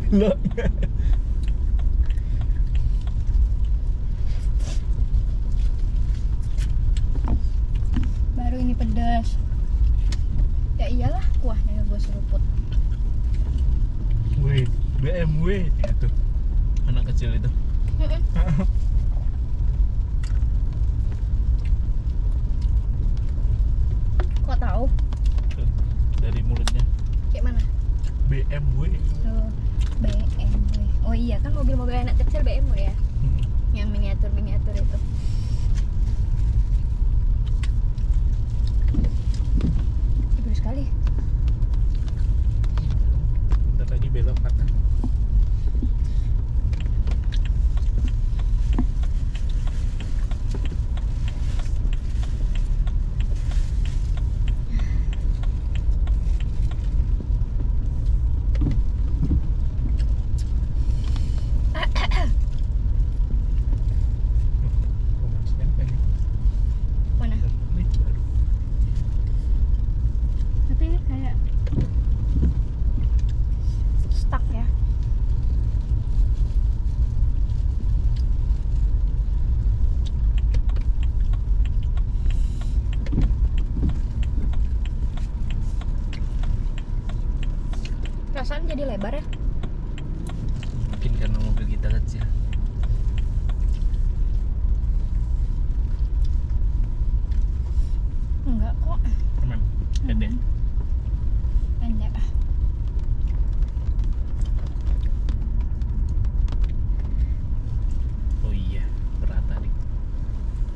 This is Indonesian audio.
Loh. Baru ini pedas. Ya iyalah kuahnya gue seruput. Wih, BMW itu. Anak kecil itu. Kok tahu? Dari mulutnya. Kayak mana? BMW. Tuh, BMW. Oh iya kan mobil-mobil anak kecil BMW ya. Yang miniatur itu. Bagus sekali. Bentar lagi belok kanan. Mana? Tapi ini kayak stuck ya. Perasaan jadi lebar ya.